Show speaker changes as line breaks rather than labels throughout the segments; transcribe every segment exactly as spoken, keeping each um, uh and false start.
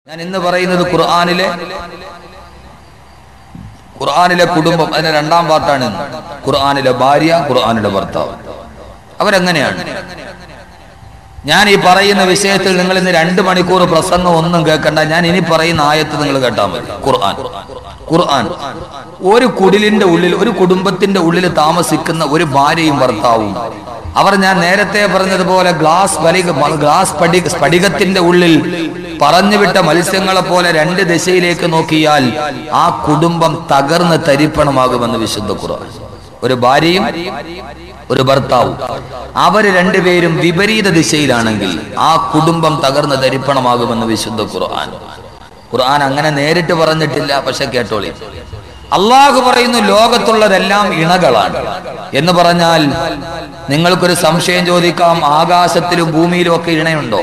ഞാൻ ഇന്ന് പറയുന്നത് ഖുർആനിലെ ഖുർആനിലെ കുടുംബം, അതിന്റെ രണ്ടാം പാർട്ടാണ്. ഖുർആനിലെ ഭാര്യ, ഖുർആനിലെ ഭർത്താവ്, അവരെങ്ങനെയാണ്? ഞാൻ ഈ പറയുന്ന വിഷയത്തിൽ നിങ്ങൾ ഇന്ന് രണ്ട് മണിക്കൂർ പ്രസംഗം ഒന്നും കേൾക്കണ്ട. ഞാൻ ഇനി പറയുന്ന ആയത്ത് നിങ്ങൾ കേട്ടാൽ മതി. ഖുർആൻ ഖുർആൻ ഒരു കുടിലിന്റെ ഉള്ളിൽ, ഒരു കുടുംബത്തിന്റെ ഉള്ളിൽ താമസിക്കുന്ന ഒരു ഭാര്യയും ഭർത്താവും, അവർ ഞാൻ നേരത്തെ പറഞ്ഞതുപോലെ ഗ്ലാസ് വലിക ഗ്ലാസ് സ്ഫടിക സ്ഫടികത്തിന്റെ ഉള്ളിൽ പറഞ്ഞുവിട്ട മത്സ്യങ്ങളെ പോലെ രണ്ട് ദിശയിലേക്ക് നോക്കിയാൽ ആ കുടുംബം തകർന്ന് തരിപ്പണമാകുമെന്ന് വിശുദ്ധ ഖുർആൻ. ഒരു ഭാര്യയും ഒരു ഭർത്താവും, അവര് രണ്ടുപേരും വിപരീത ദിശയിലാണെങ്കിൽ ആ കുടുംബം തകർന്ന് തരിപ്പണമാകുമെന്ന് വിശുദ്ധ ഖുർആൻ. ഖുർആൻ അങ്ങനെ നേരിട്ട് പറഞ്ഞിട്ടില്ല, പക്ഷെ കേട്ടോളി. അള്ളാഹു പറയുന്നു ലോകത്തുള്ളതെല്ലാം ഇണകളാണ് എന്ന് പറഞ്ഞാൽ നിങ്ങൾക്കൊരു സംശയം ചോദിക്കാം, ആകാശത്തിലും ഭൂമിയിലും ഒക്കെ ഇണയുണ്ടോ?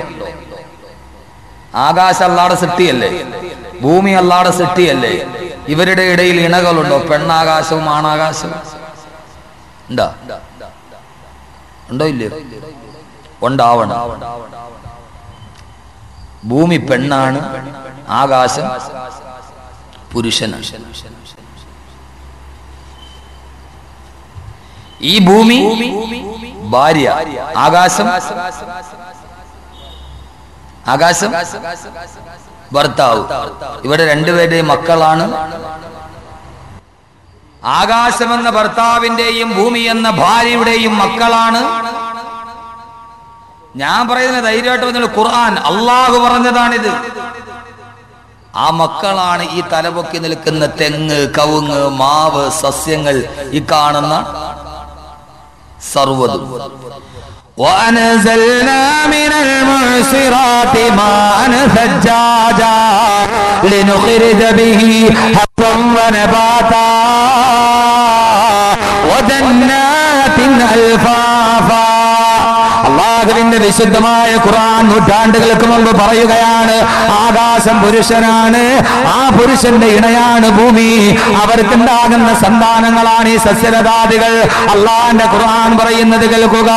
ആകാശം അല്ലാടെ സൃഷ്ടിയല്ലേ, ഭൂമി അല്ലാടെ സൃഷ്ടിയല്ലേ, ഇവരുടെ ഇടയിൽ ഇണകളുണ്ടോ? പെണ്ണാകാശവും ആണാകാശവും ഉണ്ടോ? ഉണ്ടോ ഇല്ലയോ? ഉണ്ടാവണം. ഭൂമി പെണ്ണാണ്, ആകാശം പുരുഷനാണ്. ഈ ഭൂമി ഭാര്യ, ആകാശം ആകാശം ഭർത്താവ്. ഇവിടെ രണ്ടുപേരുടെയും മക്കളാണ്. ആകാശം എന്ന ഭർത്താവിന്റെയും ഭൂമി എന്ന ഭാര്യയുടെയും മക്കളാണ്. ഞാൻ പറയുന്നത് ധൈര്യമായിട്ട് പറഞ്ഞ ഖുർആൻ, അള്ളാഹു പറഞ്ഞതാണിത്. ആ മക്കളാണ് ഈ തലപൊക്കി നിൽക്കുന്ന തെങ്ങ്, കവുങ്ങ്, മാവ്, സസ്യങ്ങൾ, ഈ കാണുന്ന സർവ്വതും.
وأنزلنا من المعصرات ماء ثجاجا لنخرج به حبا ونباتا وجنات ألفافا. അള്ളാഹുവിന്റെ വിശുദ്ധമായ ഖുർആൻ നൂറ്റാണ്ടുകൾക്ക് മുമ്പ് പറയുകയാണ്, ആകാശം പുരുഷനാണ്, ആ പുരുഷന്റെ ഇണയാണ് ഭൂമി, അവർക്കുണ്ടാകുന്ന സന്താനങ്ങളാണ് ഈ സസ്യലതാദികൾ. അള്ളാഹിന്റെ ഖുർആൻ പറയുന്നത് കേൾക്കുക,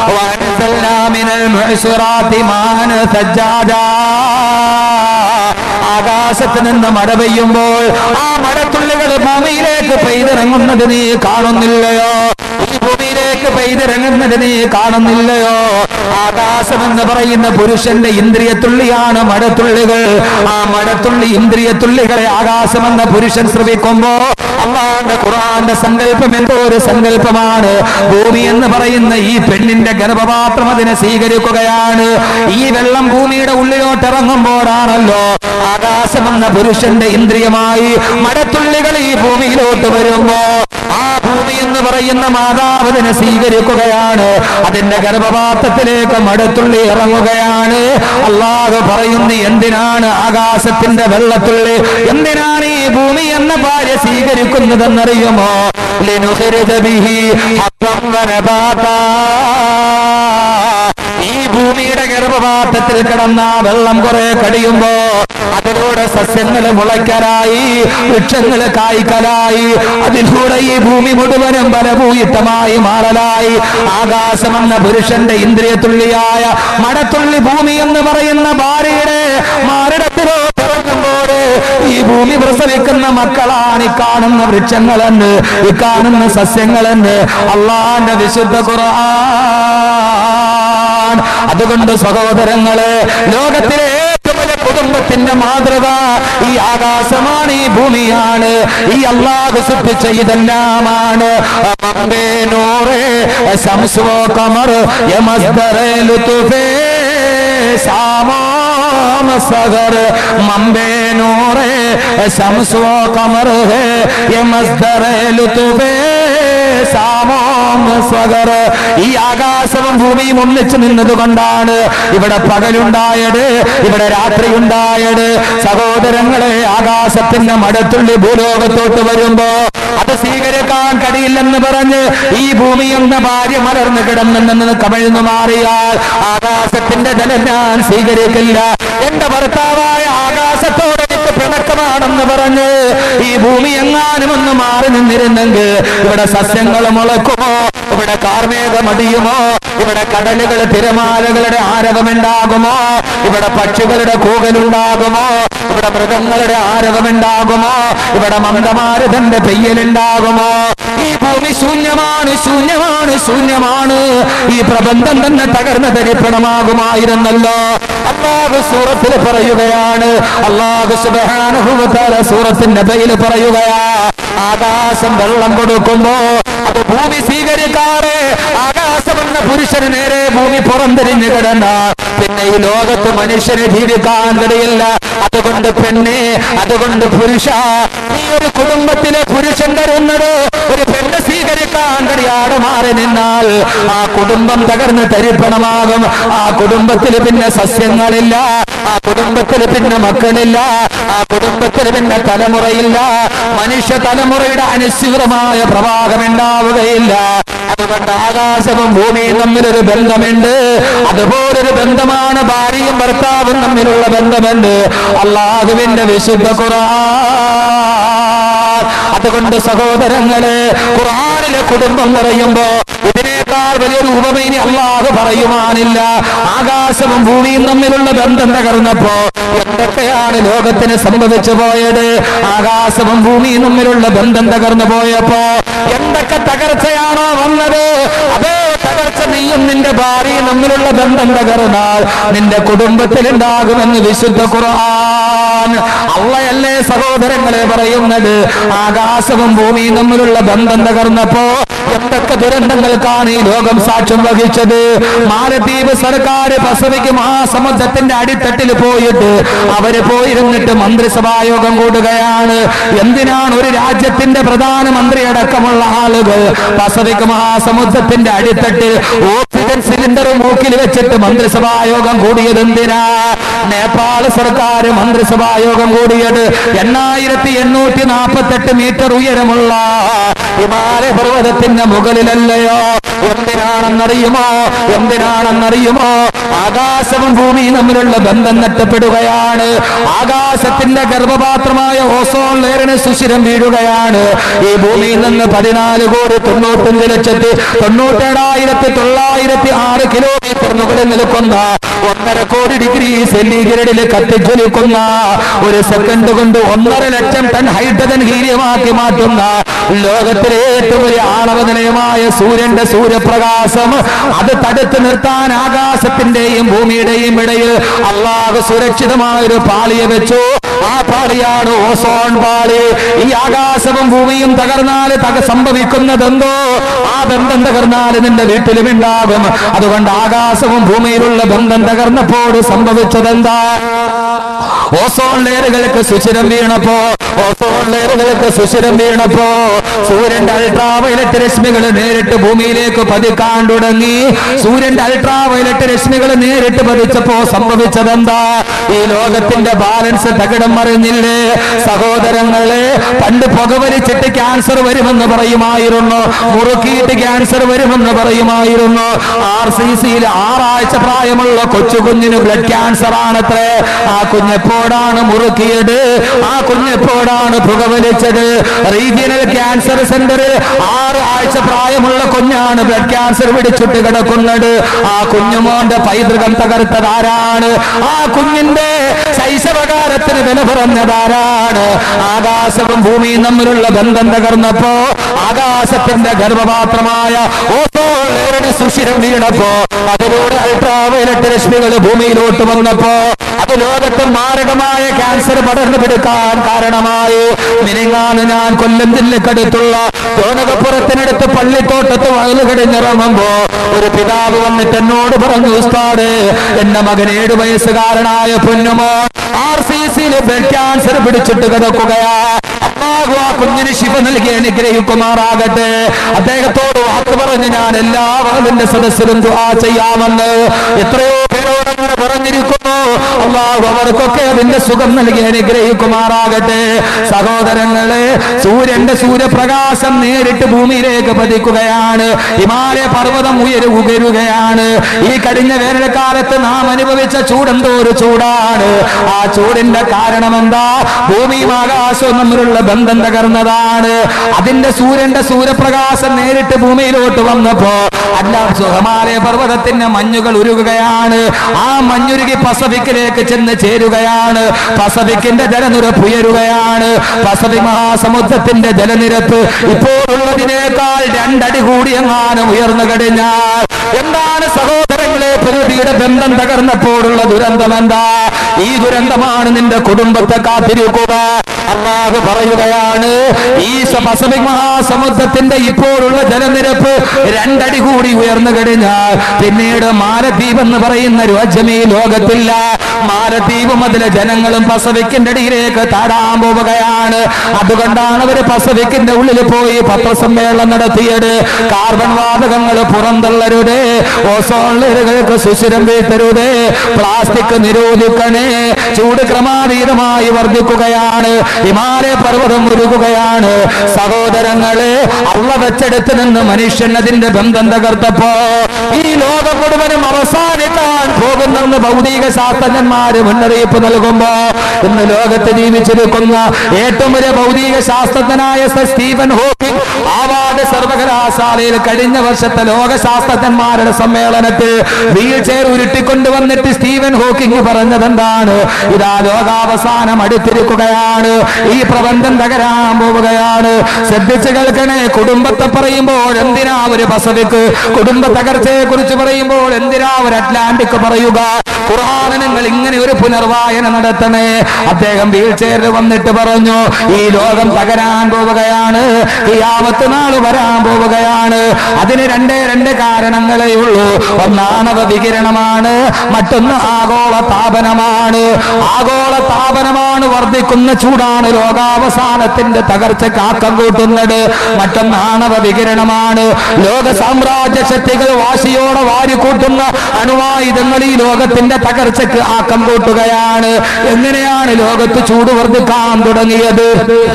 ആകാശത്ത് നിന്ന് മഴ പെയ്യുമ്പോൾ ആ മഴത്തുള്ളികൾ ഭൂമിയിലേക്ക് പെയ്തിറങ്ങുന്നത് നീ കാണുന്നില്ലയോ? ഈ ഭൂമിയിലേക്ക് പെയ്തിറങ്ങുന്നത് നീ കാണുന്നില്ലയോ? ആകാശം എന്ന് പറയുന്ന പുരുഷന്റെ ഇന്ദ്രിയത്തുള്ളിയാണ് മഴത്തുള്ളികൾ. ആ മഴത്തുള്ളി ഇന്ദ്രിയത്തുള്ളികളെ ആകാശമെന്ന പുരുഷൻ ശ്രവിക്കുമ്പോ അള്ളാഹുവിന്റെ ഖുർആന്റെ സങ്കല്പം എന്തോ ഒരു സങ്കല്പമാണ്. ഭൂമി എന്ന് പറയുന്ന ഈ പെണ്ണിന്റെ ഗർഭപാത്രം അതിനെ സ്വീകരിക്കുകയാണ്. ഈ വെള്ളം ഭൂമിയുടെ ഉള്ളിലോട്ട് ഇറങ്ങുമ്പോഴാണല്ലോ ആകാശമെന്ന പുരുഷന്റെ ഇന്ദ്രിയമായി മഴത്തുള്ളികൾ ഈ ഭൂമിയിലോട്ട് വരുമ്പോ ആ ഭൂമി എന്ന് പറയുന്ന മാതാവ് അതിനെ സ്വീകരിക്കുകയാണ്. അതിന്റെ ഗർഭപാത്രത്തിലേക്ക് മഴത്തുള്ളി ഇറങ്ങുകയാണ്. അള്ളാഹു പറയുന്നു, എന്തിനാണ് ആകാശത്തിന്റെ വെള്ളത്തുള്ളി, എന്തിനാണ് ഈ ഭൂമി എന്ന ഭാര്യ സ്വീകരിക്കുന്നതെന്നറിയുമോ? ലിനുഖ്രിജ ബിഹി ഹബ്ബൻ വനബാതാ. ഈ ഭൂമിയുടെ ഗർഭപാത്രത്തിൽ കിടന്ന വെള്ളം കുറെ കടിയുമ്പോ അതിലൂടെ സസ്യങ്ങൾ മുളയ്ക്കലായി, വൃക്ഷങ്ങൾ കായ്ക്കലായി, അതിലൂടെ ഈ ഭൂമി മുഴുവനും ഫലഭൂയിഷ്ടമായി മാറലായി. ആകാശമെന്ന പുരുഷന്റെ ഇന്ദ്രിയത്തുള്ളിയായ മഴത്തുള്ളി ഭൂമി എന്ന് പറയുന്ന ഭാര്യയുടെ മാറിടത്തിലോ പിറങ്ങുമ്പോൾ ഈ ഭൂമി പ്രസവിക്കുന്ന മക്കളാണ് ഈ കാണുന്ന വൃക്ഷങ്ങളെന്ന്, ഈ കാണുന്ന സസ്യങ്ങളെന്ന് അള്ളാന്റെ വിശുദ്ധ ഖുർആൻ. അതുകൊണ്ട് സഹോദരങ്ങളെ, ലോകത്തിലെ ഏറ്റവും വലിയ കുടുംബത്തിന്റെ മാതൃക ഈ ആകാശമാണ്, ഈ ഭൂമിയാണ്, ഈ അല്ലാഹു സൃഷ്ടിച്ച ഇതെല്ലാമാണ്. നൂറേ ശംസുവോ ഖമർ യമസ്ദറേ ലുത്ഫേ സാമാം സഗർ മംബേ നൂറേ ശംസുവോ ഖമർ ഹേ യമസ്ദറേ ലുത്ഫേ സാമാം സഗർ. ഈ ആകാശവും ഭൂമിയും ഒന്നിച്ചു നിന്നതുകൊണ്ടാണ് ഇവിടെ പകലുണ്ടായത്, ഇവിടെ രാത്രി ഉണ്ടായത്. സഹോദരങ്ങളെ, ആകാശത്തിന്റെ മഴത്തുള്ളി ഭൂലോകത്തോട്ട് വരുമ്പോ അത് സ്വീകരിക്കാൻ കഴിയില്ലെന്ന് പറഞ്ഞ് ഈ ഭൂമി എന്ന ഭാര്യ മലർന്നു കിടന്നെന്ന് കമിഴ്ന്നു മാറിയാൽ ആകാശത്തിന്റെ ജലം ഞാൻ സ്വീകരിക്കില്ല, എന്റെ ഭർത്താവായ ആകാശത്തോട് എനിക്ക് പിണക്കമാണെന്ന് പറഞ്ഞ് ഈ ഭൂമി എങ്ങാനും ഒന്ന് മാറി നിന്നിരുന്നെങ്കിൽ ഇവിടെ സസ്യങ്ങൾ മുളക്കുമോ, ഇവിടെ കാർമേഘമടിയുമോ? ഇവിടെ കടലുകൾ തിരമാലകളുടെ ആരവമുണ്ടാകുമോ? ഇവിടെ പക്ഷികളുടെ കൂകലുണ്ടാകുമോ? ഇവിടെ മൃഗങ്ങളുടെ ആരവമുണ്ടാകുമോ? ഇവിടെ മന്ദമാരുതന്റെ പെയ്യലുണ്ടാകുമോ? ഈ ഭൂമി ശൂന്യമാണ്, ശൂന്യമാണ്, ശൂന്യമാണ്. ഈ പ്രബന്ധം തന്നെ തകർന്ന തരിപ്പണമാകുമായിരുന്നല്ലോ. അല്ലാഹു സൂറത്തിൽ പറയുകയാണ്, അല്ലാഹു സുബ്ഹാനഹു വ തആല സൂറത്തിന്റെ നബയിൽ പറയുകയാ, ആകാശം വെള്ളം കൊടുക്കുമ്പോ അത് ഭൂമി സ്വീകരിക്കാറ്. ആകാശമെന്ന പുരുഷന് നേരെ ഭൂമി പുറംതിരിഞ്ഞു കിടന്ന പിന്നെ ഈ ലോകത്ത് മനുഷ്യന് ജീവിക്കാൻ കഴിയില്ല. അതുകൊണ്ട് പെണ്ണെ, അതുകൊണ്ട് പുരുഷ, നീ ഒരു കുടുംബത്തിലെ പുരുഷൻ തരുന്നത് ഒരു പെണ്ണ് സ്വീകരിക്കാൻ കഴിയാതെ മാറി നിന്നാൽ ആ കുടുംബം തകർന്ന് തരിപ്പണമാകും. ആ കുടുംബത്തിൽ പിന്നെ സസ്യങ്ങളില്ല, ആ കുടുംബത്തിൽ പിന്നെ മക്കളില്ല, ആ കുടുംബത്തിൽ പിന്നെ തലമുറയില്ല. മനുഷ്യ തലമുറയുടെ അനിശ്ചിതമായ പ്രവാഹം ഉണ്ടാവുകയില്ല. അതുകൊണ്ട് ആകാശവും ഭൂമിയും തമ്മിലൊരു ബന്ധമുണ്ട്. അതുപോലൊരു ബന്ധമാണ് ഭാര്യയും ഭർത്താവും തമ്മിലുള്ള ബന്ധമുണ്ട്. അല്ലാഹുവിന്റെ വിശുദ്ധ ഖുർആൻ. അതുകൊണ്ട് സഹോദരങ്ങളെ, ഖുർആനിലെ കുടുംബം പറയുമ്പോ ഇതിനേക്കാൾ വലിയൊരു ഉപമയിനി അല്ലാഹു പറയുവാനില്ല. ആകാശവും ഭൂമിയും തമ്മിലുള്ള ബന്ധം തകർന്നപ്പോ എന്തൊക്കെയാണ് ലോകത്തിന് സംഭവിച്ചു പോയത്? ആകാശവും ഭൂമിയും തമ്മിലുള്ള ബന്ധം തകർന്നു പോയപ്പോ എന്തൊക്കെ തകർച്ചയാണോ വന്നത്? അതേ തകർച്ച നീയും നിന്റെ ഭാര്യയും തമ്മിലുള്ള ബന്ധം തകർന്നാൽ നിന്റെ കുടുംബത്തിൽ ഉണ്ടാകുമെന്ന് വിശുദ്ധ ഖുർആൻ. അള്ളയല്ലേ സഹോദരങ്ങളെ പറയുന്നത്? ആകാശവും ഭൂമിയും തമ്മിലുള്ള ബന്ധം തകർന്നപ്പോ എന്തൊക്കെ ദുരന്തങ്ങൾക്കാണ് ഈ ലോകം സാക്ഷ്യം വഹിച്ചത്. മാലദ്വീപ് സർക്കാർ പസഫിക് മഹാസമുദ്രത്തിന്റെ അടിത്തട്ടിൽ പോയിട്ട് അവര് പോയിരുന്നിട്ട് മന്ത്രിസഭായോഗം കൂടുകയാണ്. എന്തിനാണ് ഒരു രാജ്യത്തിന്റെ പ്രധാനമന്ത്രി അടക്കമുള്ള ആളുകൾ പസഫിക് മഹാസമുദ്രത്തിന്റെ അടിത്തട്ടിൽ ഓക്സിജൻ സിലിണ്ടർ മൂക്കിൽ വെച്ചിട്ട് മന്ത്രിസഭായോഗം കൂടിയത്? എന്തിനാ? നേപ്പാൾ സർക്കാർ മന്ത്രിസഭായോഗം കൂടിയത് എണ്ണായിരത്തി എണ്ണൂറ്റി നാൽപ്പത്തി എട്ട് മീറ്റർ ഉയരമുള്ള ഹിമാലയ പർവ്വതത്തിന്റെ മുകളിലല്ലയോ? എന്തിനാണെന്നറിയുമോ? എന്തിനാണെന്നറിയുമോ? ആകാശവും ഭൂമിയും തമ്മിലുള്ള ബന്ധം നഷ്ടപ്പെടുകയാണ്. ആകാശത്തിന്റെ ഗർഭപാത്രമായ ഓസോൺ ലെയറിന് സുഷിരം വീഴുകയാണ്. ഈ ഭൂമിയിൽ നിന്ന് പതിനാല് കോടി തൊണ്ണൂറ്റഞ്ച് ലക്ഷത്തി തൊണ്ണൂറ്റേഴായിരത്തി തൊള്ളായിരത്തി ആറ് കിലോമീറ്റർ മുകളിൽ നിൽക്കുന്ന ഒന്നര കോടി ഡിഗ്രി സെന്റിഗ്രേഡിൽ കത്തിജ്വലിക്കുന്ന ഒരു സെക്കൻഡ് കൊണ്ട് ഒന്നര ലക്ഷം ടൺ ഹൈഡ്രജൻ ഹീലിയമാക്കി മാറ്റുന്ന ലോകത്തിലെ ഏറ്റവും വലിയ ആണവ നിലയമായ സൂര്യന്റെ സൂര്യപ്രകാശം അത് തടുത്തു നിർത്താൻ ആകാശത്തിന്റെയും ഭൂമിയുടെയും ഇടയിൽ അല്ലാഹു സുരക്ഷിതമായ ഒരു പാളിയെ വെച്ചു. ആ പാളിയാണ് ഓസോൺ പാളി. ഈ ആകാശവും ഭൂമിയും തകർന്നാൽ തക സംഭവിക്കുന്നതെന്തോ ആ ബന്ധം തകർന്നാൽ നിന്റെ വീട്ടിലും ഉണ്ടാകും. അതുകൊണ്ട് ആകാശവും ഭൂമിയിലുള്ള ബന്ധം തകർന്നപ്പോൾ സംഭവിച്ചതെന്താ? ഓസോൺ ലെയറുകൾക്ക് സുഷിരം വീണപ്പോ ഓസോൺ ലെയറുകൾക്ക് സുഷിരം വീണപ്പോ സൂര്യന്റെ അൾട്രാവയലറ്റ് രശ്മികൾ നേരിട്ട് ഭൂമിയിലേക്ക് പതിക്കാൻ തുടങ്ങി. സൂര്യന്റെ അൾട്രാവയലറ്റ് രശ്മികൾ നേരിട്ട് പതിച്ചപ്പോ സംഭവിച്ചതെന്താ? ഈ ലോകത്തിന്റെ ബാലൻസ് തകിടം മറിഞ്ഞില്ലേ സഹോദരങ്ങളെ? പണ്ട് പുകവലിച്ചിട്ട് ക്യാൻസർ വരുമെന്ന് പറയുമായിരുന്നു, മുറുക്കിയിട്ട് ക്യാൻസർ വരുമെന്ന് പറയുമായിരുന്നു. ആർ സി സിയിൽ ആറാഴ്ച പ്രായമുള്ള കൊച്ചു കുഞ്ഞിന് ബ്ലഡ് ക്യാൻസർ ആണത്രേ. ആ കുഞ്ഞെപ്പോഴാണ് മുറുക്കിയത്? ആ കുഞ്ഞെപ്പോഴാണ് പുകവലിച്ചത്? റീജിയണൽ ക്യാൻസർ സെന്ററിൽ ആറ് ആഴ്ച പ്രായമുള്ള കുഞ്ഞാണ് ബ്ലഡ് ക്യാൻസർ പിടിച്ചിട്ട് കിടക്കുന്നത്. ആ കുഞ്ഞുമോന്റെ പൈതൃകം തകർത്തതാരാണ്? ആ കുഞ്ഞിന്റെ ശൈശവകാലത്തിന് വില പറഞ്ഞതാരാണ്? ആകാശവും ഭൂമിയും തമ്മിലുള്ള ബന്ധം തകർന്നപ്പോ ആകാശത്തിന്റെ ഗർഭപാത്രമായ ഓസോൺ ലെയറിന് സുഷിരം വീണപ്പോ അതിലൂടെ അൾട്രാവയലറ്റ് രശ്മികൾ ഭൂമിയിലോട്ട് വന്നപ്പോ അത് ലോകത്ത് മാരകമായ ക്യാൻസർ പടർന്നു പിടിക്കാൻ കാരണമായി. മിനിങ്ങാണ് ഞാൻ കൊല്ലം ജില്ലക്കടുത്തുള്ള തോനകപ്പുറത്തിനടുത്ത് പള്ളിത്തോട്ടത്ത് വയല് കടിഞ്ഞിറങ്ങുമ്പോ ഒരു പിതാവ് വന്നിട്ട് എന്നോട് പറഞ്ഞു, ഉസ്താദേ, എന്റെ മകൻ ഏഴു വയസ്സുകാരനായ പൊന്നുമോ ആർ സി സിയിൽ ബ്ലഡ് ക്യാൻസർ പിടിച്ചിട്ട് കിടക്കുകയാ. അല്ലാഹു ആ കുഞ്ഞിന് ശിവ നൽകി അനുഗ്രഹിക്കുമാറാകട്ടെ. അദ്ദേഹത്തോട് വാക്ക് പറഞ്ഞ് ഞാൻ എല്ലാ വകലിന്റെ സദസ്സിലും ദുആ ചെയ്യാമെന്ന് എത്രയോ കുട്ടികളോടങ്ങനെ പറഞ്ഞിരിക്കുന്നു. അല്ലാഹു അവർക്കൊക്കെ അതിന്റെ സുഖം നൽകി അനുഗ്രഹിക്കുമാറാകട്ടെ. സഹോദരങ്ങളെ, സൂര്യന്റെ സൂര്യപ്രകാശം നേരിട്ട് ഭൂമിയിലേക്ക് പതിക്കുകയാണ്. ഹിമാലയ പർവ്വതം ഉയരു ഉയരുകയാണ്. ഈ കഴിഞ്ഞ വേനൽക്കാലത്ത് നാം അനുഭവിച്ച ചൂടെന്തോ ഒരു ചൂടാണ്. ആ ചൂടിന്റെ കാരണം എന്താ? ഭൂമിയും ആകാശവും തമ്മിലുള്ള ബന്ധം തകർന്നതാണ്. അതിന്റെ സൂര്യന്റെ സൂര്യപ്രകാശം നേരിട്ട് ഭൂമിയിലോട്ട് വന്നപ്പോ അല്ല ഹിമാലയ പർവ്വതത്തിന്റെ മഞ്ഞുകൾ ഉരുകുകയാണ്. ആ മഞ്ഞുരുകി പസഫിക്കിലേക്ക് ചെന്ന് ചേരുകയാണ്. പസഫിക്കിന്റെ ജലനിരപ്പ് ഉയരുകയാണ്. പസഫിക് മഹാസമുദ്രത്തിന്റെ ജലനിരപ്പ് ഇപ്പോഴുള്ളതിനേക്കാൾ രണ്ടടി കൂടി എങ്ങാനും ഉയർന്നു കഴിഞ്ഞാൽ എന്താണ് സഹോദരങ്ങളെ പ്രകൃതിയുടെ ബന്ധം തകർന്നപ്പോഴുള്ള ദുരന്തം എന്താ? ഈ ദുരന്തമാണ് നിന്റെ കുടുംബത്തെ കാത്തിരിക്കുക. അല്ലാഹു പറയുകയാണ്, ഈ പസഫിക് മഹാസമുദ്രത്തിന്റെ ഇപ്പോഴുള്ള ജലനിരപ്പ് രണ്ടടി കൂടി ഉയർന്നു കഴിഞ്ഞാൽ പിന്നീട് മാലദ്വീപ് എന്ന് പറയുന്ന രാജ്യം ഈ ലോകത്തില്ല. മാലദ്വീപും അതിലെ ജനങ്ങളും പസഫിക്കിന്റെ അടിയിലേക്ക് താഴാൻ പോവുകയാണ്. അതുകൊണ്ടാണ് അവര് പസഫിക്കിന്റെ ഉള്ളിൽ പോയി പത്രസമ്മേളനം നടത്തിയത്. കാർബൺ വാതകങ്ങൾ പുറന്തള്ളരുതേ, ഓസോൺ ലെയറുകൾക്ക് സുഷിരം വീഴ്ത്തരുതേ, പ്ലാസ്റ്റിക് നിരോധിക്കണേ. ചൂട് ക്രമാതീതമായി വർദ്ധിക്കുകയാണ്. ഹിമാലയ പർവ്വതം ഉരുകുകയാണ്. സഹോദരങ്ങളെ, അള്ള വെച്ചെടുത്ത് നിന്ന് മനുഷ്യൻ അതിന്റെ ബന്ധം തകർത്തപ്പോ ഈ ലോകം മുഴുവനും അവസാനിക്കാൻ പോകുന്നെന്ന് ഭൗതിക ശാസ്ത്രജ്ഞന്മാര് മുന്നറിയിപ്പ് നൽകുമ്പോ ഇന്ന് ലോകത്ത് ജീവിച്ചിരിക്കുന്ന ഏറ്റവും വലിയ ഭൗതിക ശാസ്ത്രജ്ഞനായ സ്റ്റീഫൻ ഹോക്കിംഗ് ആവാർഡ് സർവകലാശാലയിൽ കഴിഞ്ഞ വർഷത്തെ ലോക ശാസ്ത്രജ്ഞന്മാരുടെ സമ്മേളനത്തിൽ വീൽ ചെയർ ഉരുട്ടിക്കൊണ്ടുവന്നിട്ട് സ്റ്റീഫൻ ഹോക്കിംഗ് പറഞ്ഞത് എന്താണ്? ഇതാ ലോകാവസാനം അടുത്തിരിക്കുകയാണ്. ഈ പ്രപഞ്ചം തകരാൻ പോവുകയാണ്. ശ്രദ്ധിച്ചു കേൾക്കണേ. കുടുംബത്തെ പറയുമ്പോൾ എന്തിനാ ഒരു പസഫിക്? കുടുംബ തകർച്ചയെ കുറിച്ച് പറയുമ്പോൾ എന്തിനാ ഒരു അറ്റ്ലാന്റിക് പറയുക? ഖുർആനിൽ നിങ്ങൾ ഇങ്ങനെ ഒരു പുനർവായന നടത്തണേ. അദ്ദേഹം വീൽ ചെയറിൽ വന്നിട്ട് പറഞ്ഞു, ഈ ലോകം തകരാൻ പോവുകയാണ്, ഖിയാമത്ത് നാൾ വരാൻ പോവുകയാണ്. അതിന് രണ്ടേ രണ്ട് കാരണങ്ങളേ ഉള്ളൂ. ഒന്നാണവ വികിരണമാണ്, മറ്റൊന്ന് ആഗോള താപനമാണ്. ആഗോള താപനമാണ്, വർദ്ധിക്കുന്ന ചൂടാണ് ലോകാവസാനത്തിന്റെ തകർച്ചയ്ക്ക് ആക്കം കൂട്ടുന്നത്. മറ്റൊന്നാണവ വികിരണമാണ്. ലോക സാമ്രാജ്യ ശക്തികൾ വാശിയോടെ വാരിക്കൂട്ടുന്ന അണുവായുധങ്ങൾ ഈ ലോകത്തിന്റെ തകർച്ചയ്ക്ക് ആക്കം കൂട്ടുകയാണ്. എങ്ങനെയാണ് ലോകത്ത് ചൂട് വർദ്ധിക്കാൻ തുടങ്ങിയത്?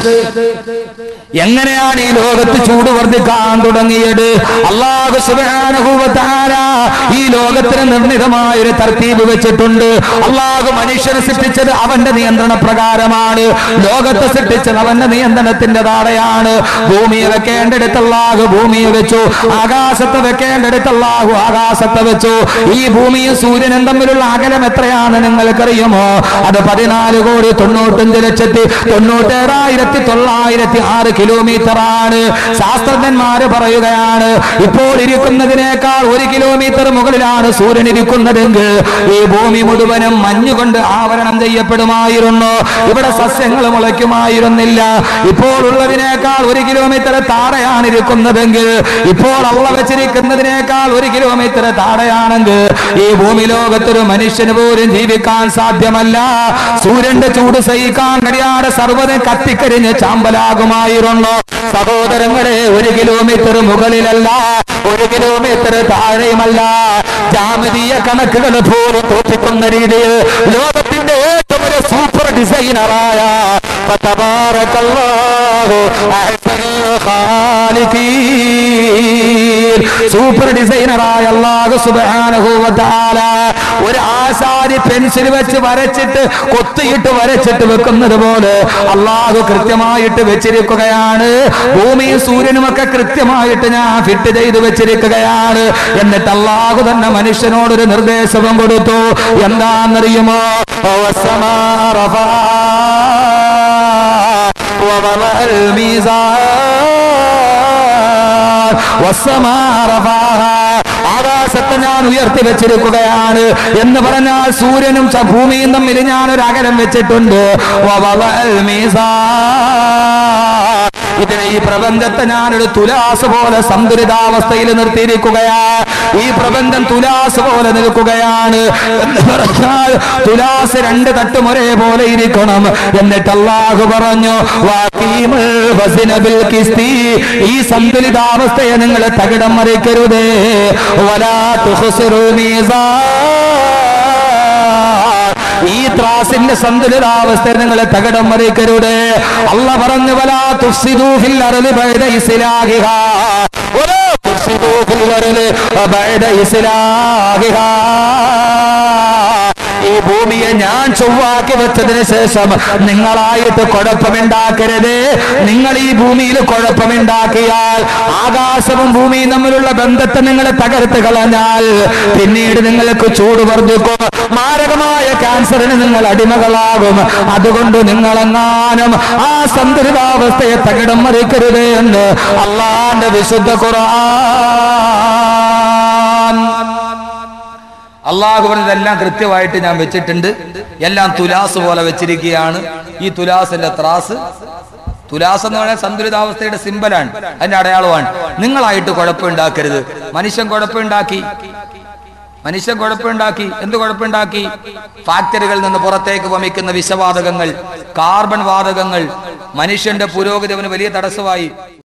എങ്ങനെയാണ് ഈ ലോകത്ത് ചൂട് വർദ്ധിക്കാൻ തുടങ്ങിയത്? അല്ലാഹു സുബ്ഹാനഹു വ തആല ഈ ലോകത്തിന് നിർണിതമായ ഒരു തർത്തീബ് വെച്ചിട്ടുണ്ട്. അല്ലാഹു മനുഷ്യനെ സൃഷ്ടിച്ചത് അവന്റെ നിയന്ത്രണ പ്രകാരമാണ്. ലോകത്തെ സൃഷ്ടിച്ചത് അവന്റെ നിയന്ത്രണത്തിന്റെ താഴെയാണ്. ഭൂമിയെ വെക്കേണ്ടടുത്ത് അല്ലാഹു ഭൂമിയെ വെച്ചു, ആകാശത്തെ വെക്കേണ്ടടുത്ത് അല്ലാഹു ആകാശത്തെ വെച്ചു. ഈ ഭൂമിയും സൂര്യനും തമ്മിലുള്ള അകലം എത്രയാണ് നിങ്ങൾക്കറിയുമോ? അത് പതിനാല് കോടി തൊണ്ണൂറ്റഞ്ച് ലക്ഷത്തി തൊണ്ണൂറ്റേഴായിരത്തി തൊള്ളായിരത്തി ആറ് കിലോമീറ്റർ ആണ്. ശാസ്ത്രജ്ഞന്മാര് പറയുകയാണ്, ഇപ്പോൾ ഇരിക്കുന്നതിനേക്കാൾ ഒരു കിലോമീറ്റർ മുകളിലാണ് സൂര്യൻ ഇരിക്കുന്നതെങ്കിൽ ഈ ഭൂമി മുഴുവനും മഞ്ഞുകൊണ്ട് ആവരണം ചെയ്യപ്പെടുമായിരുന്നു. ഇവിടെ സസ്യങ്ങൾ മുളയ്ക്കുമായിരുന്നില്ല. ഇപ്പോൾ ഉള്ളതിനേക്കാൾ ഒരു കിലോമീറ്റർ താഴെയാണ് ഇരിക്കുന്നതെങ്കിൽ, ഇപ്പോൾ അള്ള വെച്ചിരിക്കുന്നതിനേക്കാൾ ഒരു കിലോമീറ്റർ താഴെയാണെങ്കിൽ ഈ ഭൂമി ലോകത്തൊരു മനുഷ്യന് പോലും ജീവിക്കാൻ സാധ്യമല്ല. സൂര്യന്റെ ചൂട് സഹിക്കാൻ കഴിയാതെ സർവ്വത കത്തിക്കരിഞ്ഞ് ചാമ്പലാകുമായിരുന്നു. സഹോദരങ്ങളെ, ഒരു കിലോമീറ്റർ മുകളിലല്ല, ഒരു കിലോമീറ്റർ താഴെയുമല്ല. ജാമിതീയ കണക്കുകൾ പോലും തോപ്പിക്കുന്ന രീതിയിൽ ലോകത്തിന്റെ ഏറ്റവും ഒരു സൂപ്പർ ഡിസൈനറായ സൂപ്പർ ഡിസൈനറായ അല്ലാഹു സുബ്ഹാനഹു വ തആല ഒരു ആശാരി പെൻസിൽ വെച്ച് വരച്ചിട്ട് കൊത്തിയിട്ട് വരച്ചിട്ട് വെക്കുന്നത് പോലെ അല്ലാഹു കൃത്യമായിട്ട് വെച്ചിരിക്കുകയാണ്. ഭൂമിയും സൂര്യനും ഒക്കെ കൃത്യമായിട്ട് ഞാൻ ഫിറ്റ് ചെയ്ത് വെച്ചിരിക്കുകയാണ്. എന്നിട്ട് അല്ലാഹു തന്നെ മനുഷ്യനോടൊരു നിർദ്ദേശവും കൊടുത്തു. എന്താണെന്നറിയുമോ? ആകാശത്തെ ഞാൻ ഉയർത്തി വെച്ചിരിക്കുകയാണ് എന്ന് പറഞ്ഞാൽ സൂര്യനും ഭൂമിയും തമ്മിൽ ഞാനൊരു അകലം വെച്ചിട്ടുണ്ട്. ഇതിനെ ഈ പ്രപഞ്ചത്തെ ഞാനൊരു തുലാസ് പോലെ സന്തുലിതാവസ്ഥയിൽ നിർത്തിയിരിക്കുകയാ. ഈ പ്രപഞ്ചം തുലാസ് പോലെ നിൽക്കുകയാണ് എന്ന് പറഞ്ഞാൽ തുലാസ് രണ്ട് തട്ടും ഒരേപോലെ ഇരിക്കണം. എന്നിട്ട് അല്ലാഹു പറഞ്ഞു, ഈ സന്തുലിതാവസ്ഥയെ നിങ്ങൾ തകിടം മറിക്കരുതേ. വലാ തുഖ്സിറു മീസാൻ ഈ ത്രാസിന്റെ സന്തുലിതാവസ്ഥ നിങ്ങളെ തകിടം മറിക്കരുത്. അല്ലാഹു പറഞ്ഞു വലാ തുഫ്സിദൂ ഫിൽ അർളി ബഅദ ഇസ്ലാഹിഹാ വലാ തുഫ്സിദൂ ഫിൽ അർളി ബഅദ ഇസ്ലാഹിഹാ. ഈ ഭൂമിയെ ഞാൻ ചൊവ്വാക്കി വെച്ചതിന് ശേഷം നിങ്ങളായിട്ട് കുഴപ്പമുണ്ടാക്കരുത്. നിങ്ങൾ ഈ ഭൂമിയിൽ കുഴപ്പമുണ്ടാക്കിയാൽ ആകാശവും ഭൂമിയും തമ്മിലുള്ള ബന്ധത്തെ നിങ്ങൾ തകർത്ത് കളഞ്ഞാൽ പിന്നീട് നിങ്ങൾക്ക് ചൂട് വർദ്ധിക്കും, മാരകമായ ക്യാൻസറിന് നിങ്ങൾ അടിമകളാകും. അതുകൊണ്ട് നിങ്ങളെങ്ങാനും ആ സന്തുലിതാവസ്ഥയെ തകിടം മറിക്കരുത് എന്ന് അള്ളാന്റെ വിശുദ്ധ ഖുർആൻ.
അള്ളാഹു പറഞ്ഞതെല്ലാം കൃത്യമായിട്ട് ഞാൻ വെച്ചിട്ടുണ്ട്. എല്ലാം തുലാസ് പോലെ വെച്ചിരിക്കുകയാണ്. ഈ തുലാസിന്റെ ത്രാസ്, തുലാസ് എന്ന് പറയുന്നത് സന്തുലിതാവസ്ഥയുടെ സിമ്പലാണ്, അതിന്റെ അടയാളമാണ്. നിങ്ങളായിട്ട് കുഴപ്പമുണ്ടാക്കരുത്. മനുഷ്യൻ കുഴപ്പമുണ്ടാക്കി, മനുഷ്യൻ കുഴപ്പമുണ്ടാക്കി. എന്ത് കുഴപ്പമുണ്ടാക്കി? ഫാക്ടറികളിൽ നിന്ന് പുറത്തേക്ക് വമിക്കുന്ന വിഷവാതകങ്ങൾ, കാർബൺ വാതകങ്ങൾ മനുഷ്യന്റെ പുരോഗതിന് വലിയ തടസ്സമായി.